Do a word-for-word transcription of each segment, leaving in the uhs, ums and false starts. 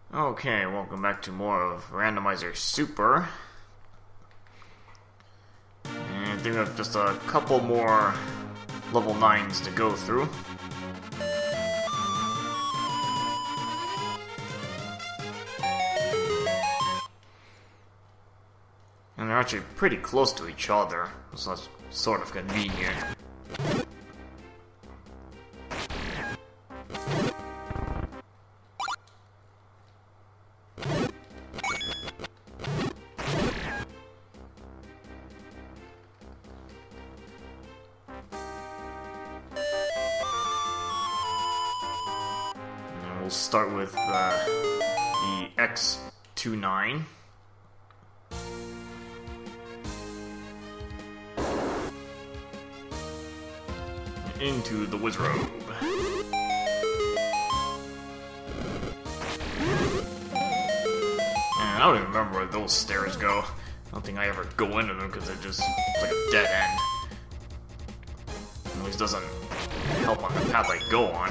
Okay, welcome back to more of Randomizer Super. And I think we have just a couple more level nines to go through. And they're actually pretty close to each other, so that's sort of convenient. We'll start with uh, the X twenty-nine. Into the wizrobe. And I don't even remember where those stairs go. I don't think I ever go into them because they're just it's like a dead end. At least doesn't help on the path I go on.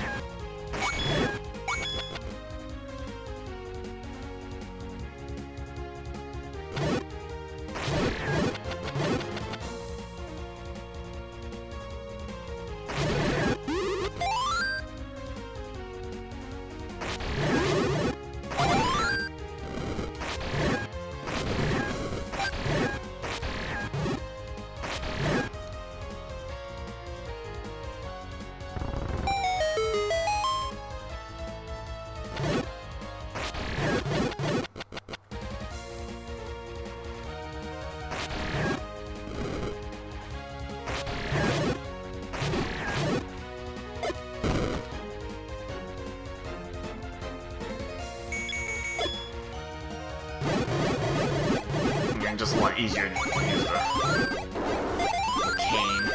Just a lot easier to use the cane.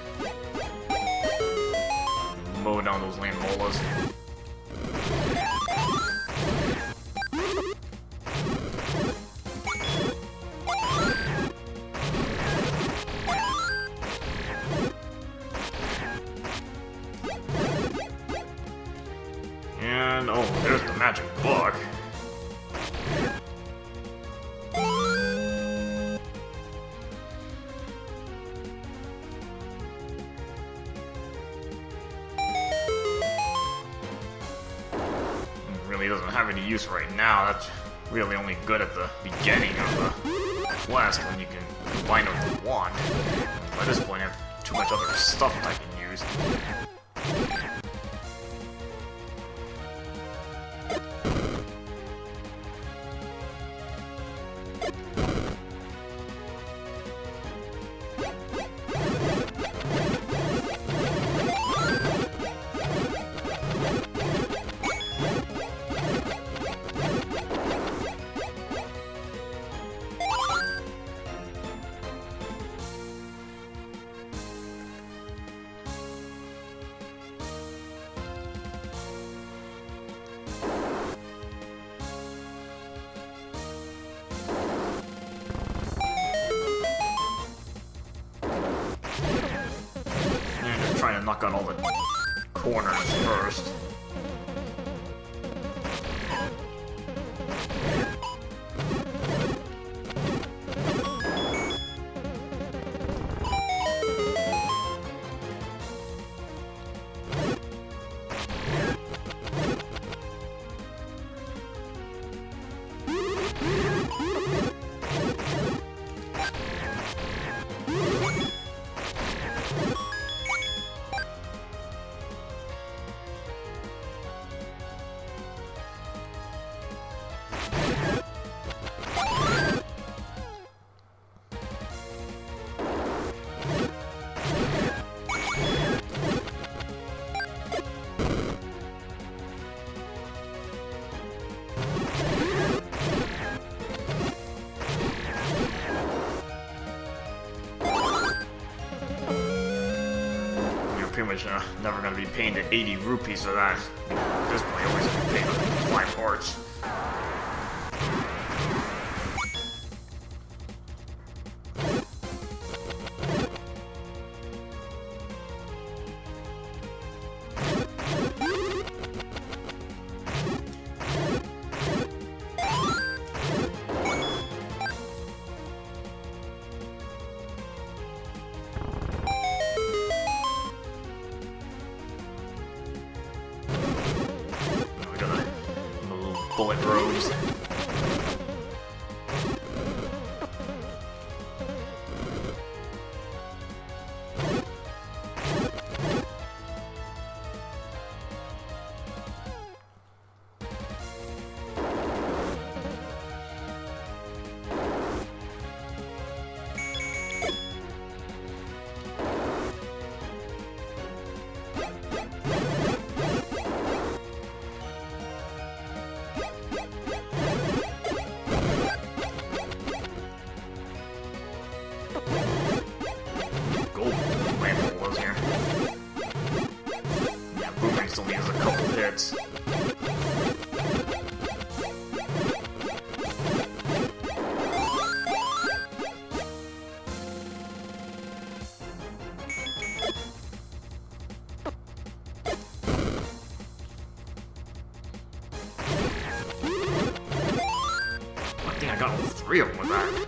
Mow down those land molas. And oh, there's the magic book. Really doesn't have any use right now. That's really only good at the beginning of the quest when you can combine it with the wand. By this point, I have too much other stuff that I can use. Trying to knock out all the corners first. Pretty much uh, never gonna be paying the eighty rupees for that. At this point, always gonna be paying the five hearts. bullet roads. Only has a couple hits. I think I got all three of them with that.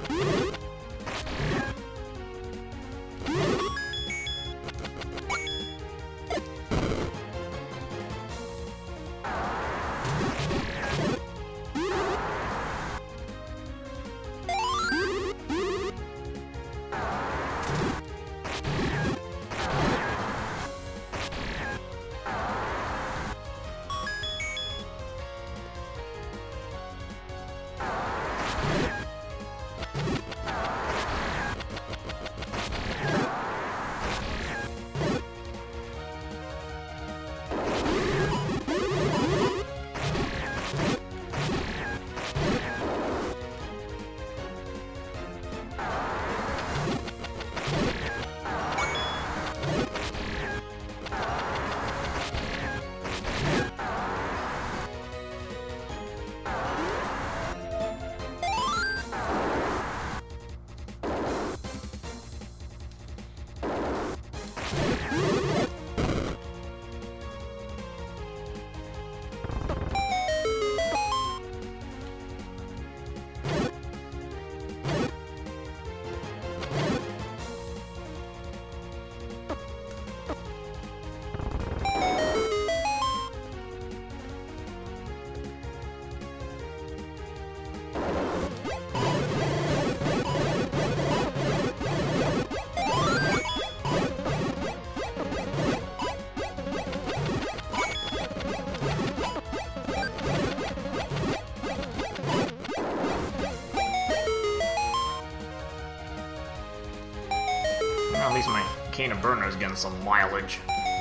Well, at least my Cane of Burner is getting some mileage.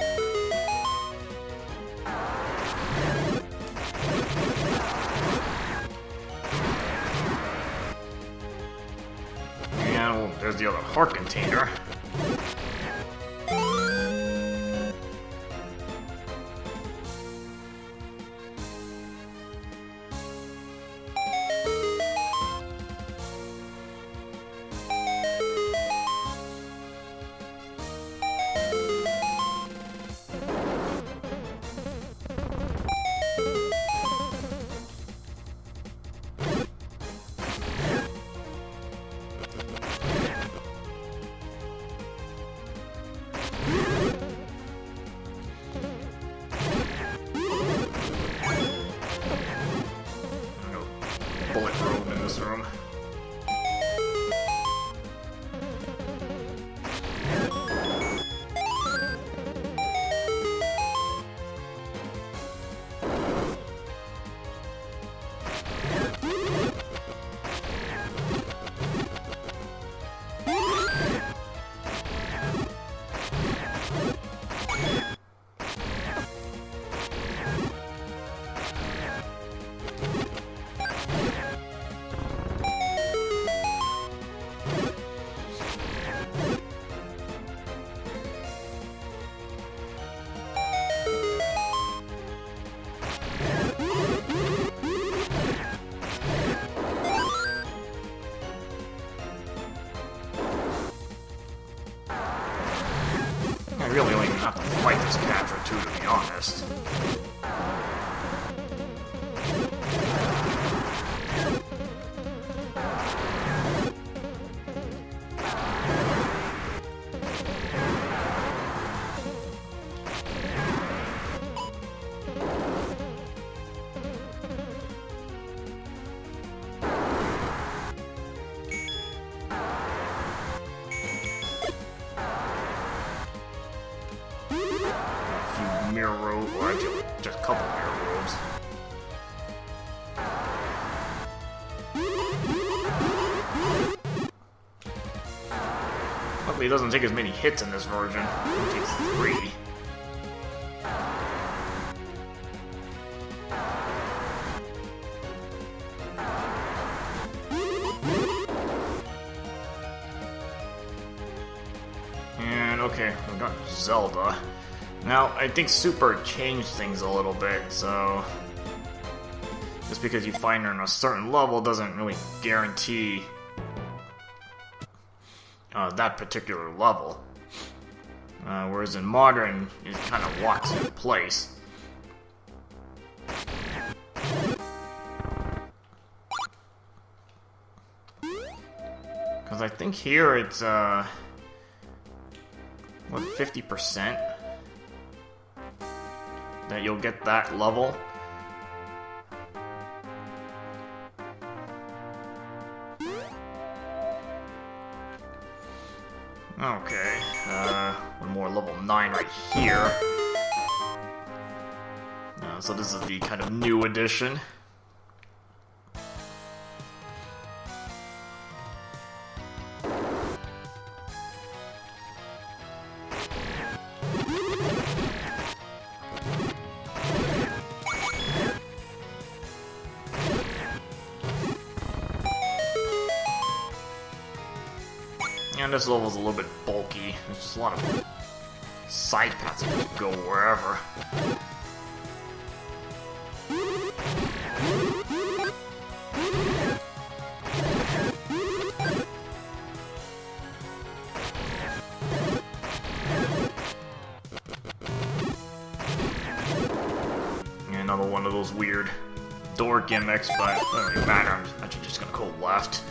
Yeah, well, there's the other heart container. just a couple mirror robes. Luckily, it doesn't take as many hits in this version. It takes three. And okay, we've got Zelda. Now, I think Super changed things a little bit, so just because you find her in a certain level doesn't really guarantee uh, that particular level. Uh, whereas in Modern, it kind of locks in place. Because I think here it's, uh, what, fifty percent? That you'll get that level. Okay, uh, one more level nine right here. Uh, so this is the kind of new edition. And this level's a little bit bulky. There's just a lot of side paths that just go wherever. And another one of those weird door gimmicks, but it doesn't really matter. I'm actually just gonna go left.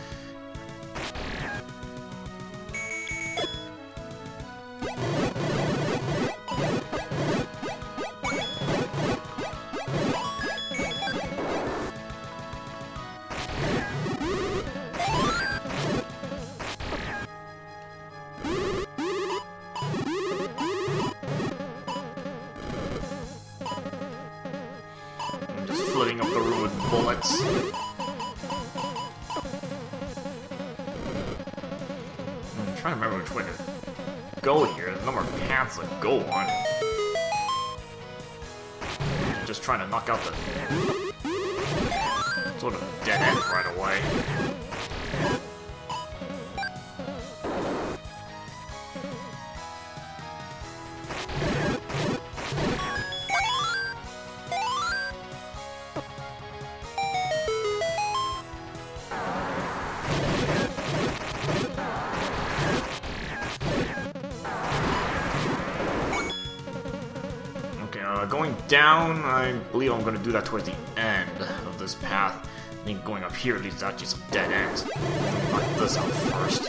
Flooding up the room with bullets. I'm trying to remember which way to go here. There's a number of paths to go on. I'm just trying to knock out the sort of dead end right away. Uh, going down, I believe I'm going to do that towards the end of this path. I think going up here leads out to some dead ends. Knock this out first.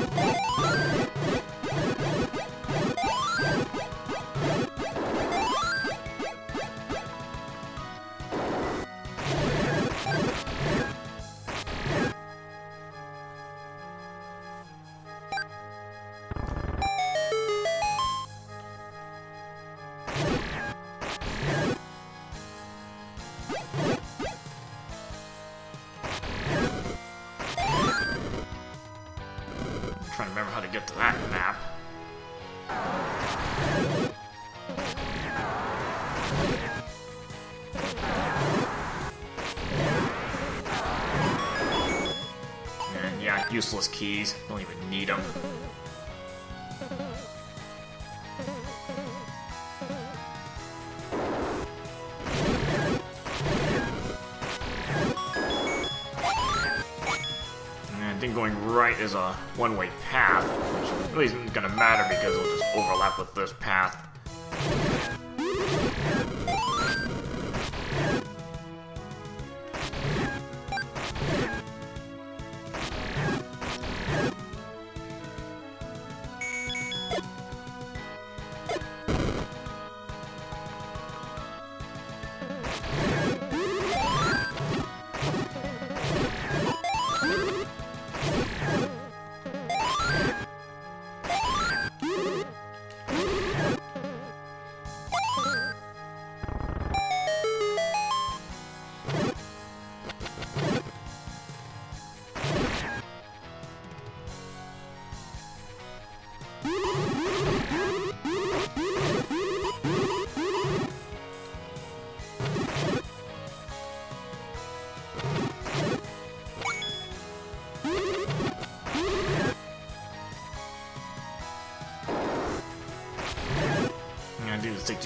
Trying to remember how to get to that map. And yeah, useless keys. Don't even need them. I think going right is a one-way path, which really isn't going to matter because it'll just overlap with this path.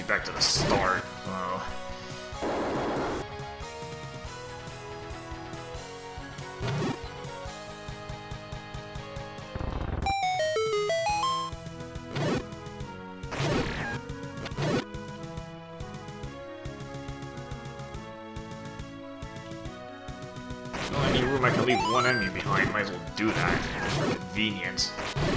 you back to the start. Oh. Well, any room I can leave one enemy behind, might as well do that, just for convenience.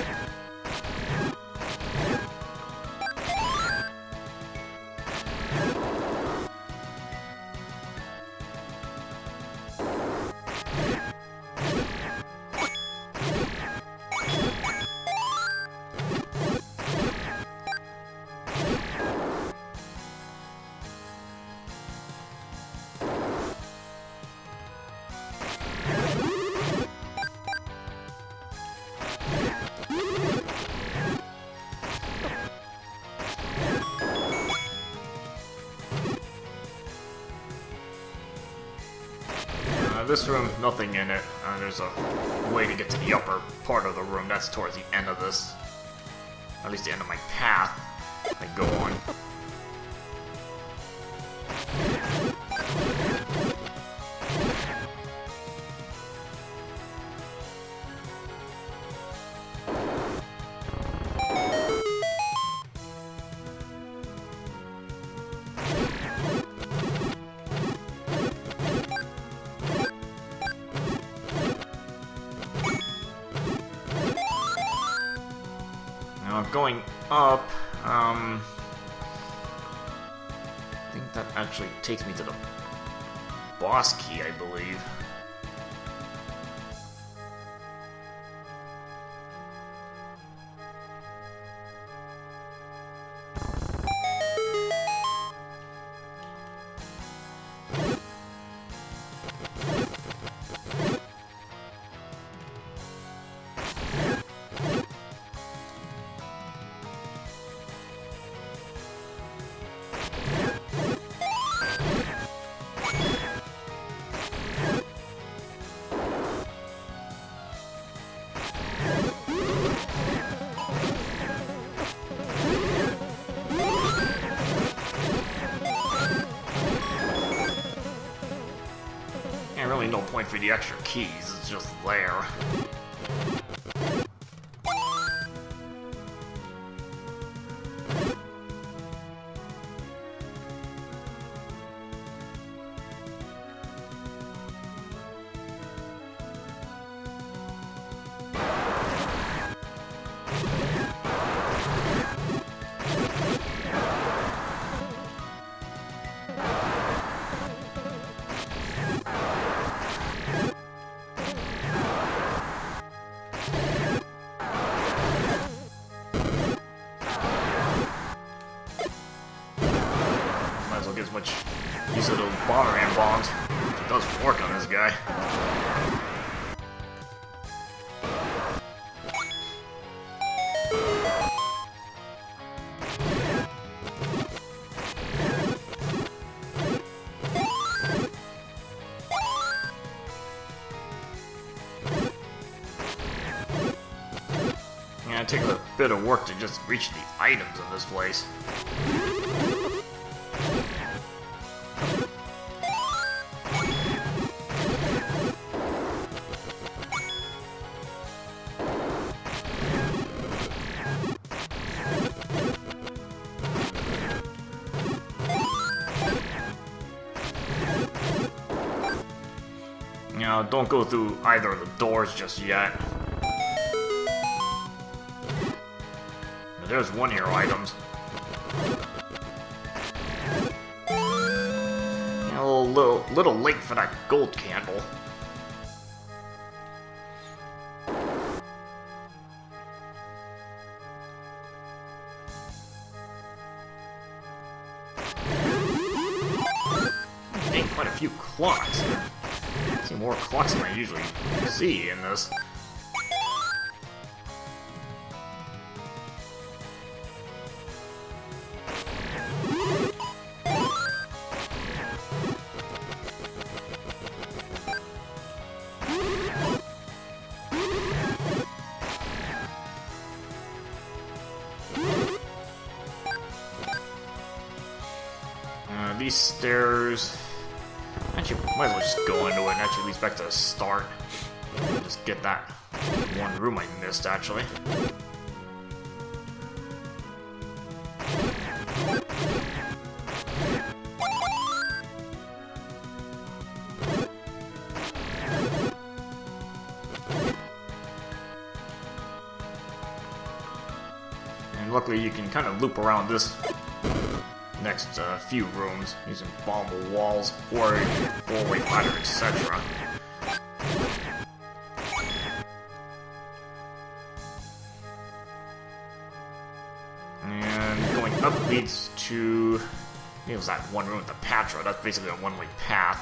This room, nothing in it. Uh, there's a way to get to the upper part of the room. That's towards the end of this. At least the end of my path I go on. Going up, um, I think that actually takes me to the boss key, I believe. Really no point for the extra keys, it's just there. As much use of those bomberman bombs. It does work on this guy. Yeah, it takes a bit of work to just reach the items in this place. You know, don't go through either of the doors just yet. But there's one hero items. You know, a little, little late for that gold candle. Getting quite a few clocks. See more clocks than I usually see in this. these stairs... Actually, might as well just go into it and actually leads back to the start. Just get that one room I missed, actually. And luckily you can kind of loop around this next uh, few rooms using bombable walls, four-way four-way ladder, et cetera. And going up leads to... I think it was that one room with the Patra. That's basically a one-way path.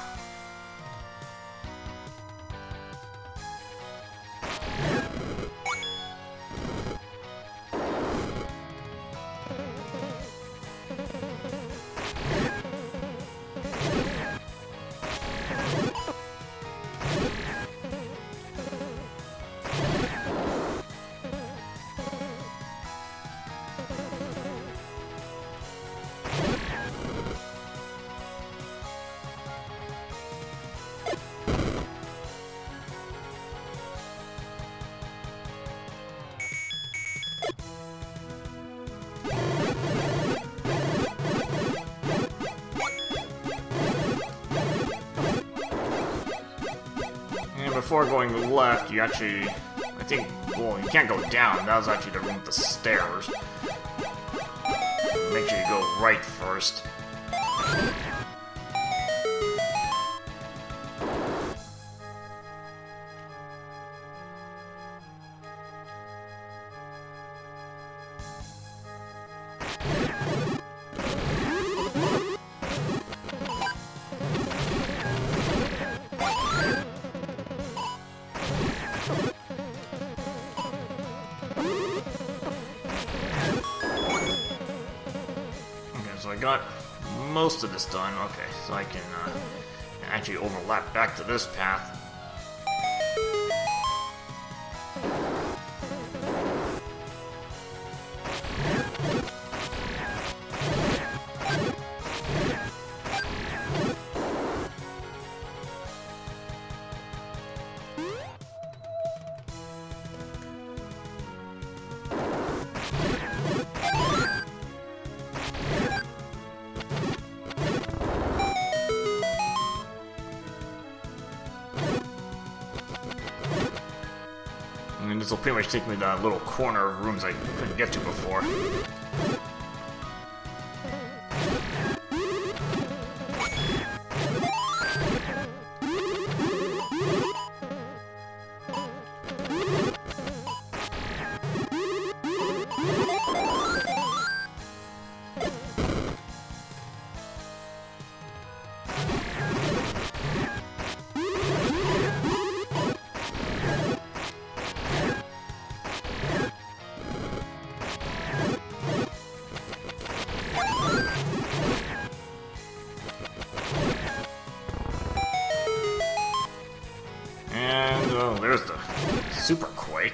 Before going left, you actually, I think, well, you can't go down. That was actually the room with the stairs. Make sure you go right first. So I got most of this done. Okay, so I can uh, actually overlap back to this path. And this will pretty much take me to that little corner of rooms I couldn't get to before. Oh, there's the super quake.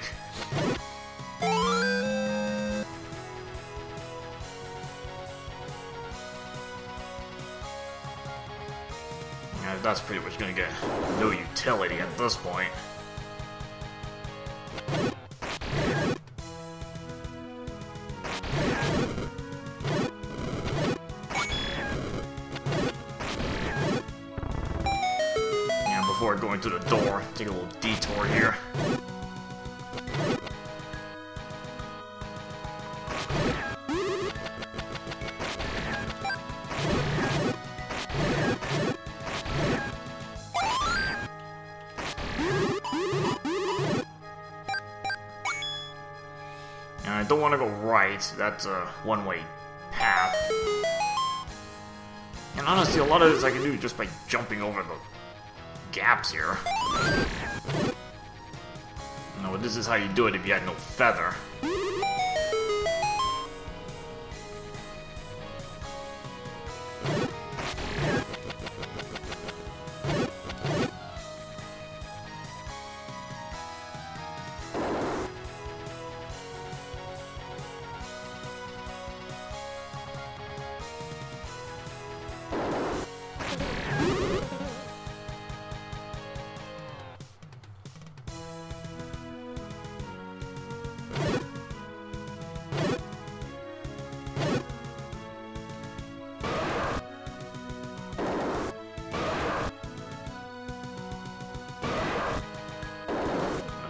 Yeah, that's pretty much gonna get no utility at this point. Before going through the door, take a little detour here. And I don't want to go right, that's a one-way path. And honestly, a lot of this I can do just by jumping over the gaps here. No, this is how you do it if you had no feather.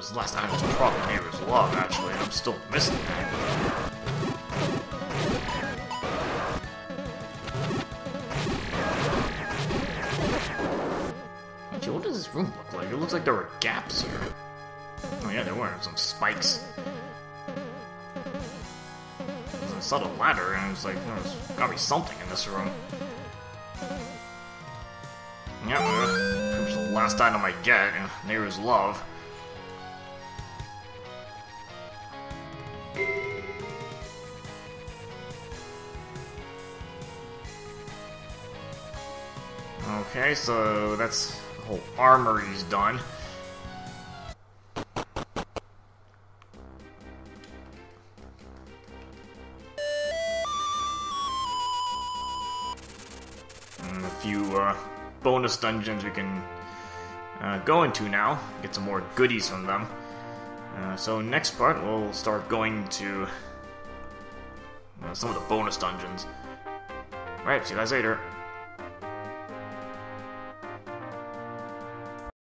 This last item was probably Neighbor's Love, actually, and I'm still missing that. Actually, what does this room look like? It looks like there were gaps here. Oh yeah, there were some spikes. I saw the ladder, and I was like, oh, there's gotta be something in this room. Yeah, uh, pretty much the last item I get, uh, Neighbor's Love. Okay, so that's the whole armory's done. And a few uh, bonus dungeons we can uh, go into now, get some more goodies from them. Uh, so next part, we'll start going to uh, some of the bonus dungeons. Alright, see you guys later.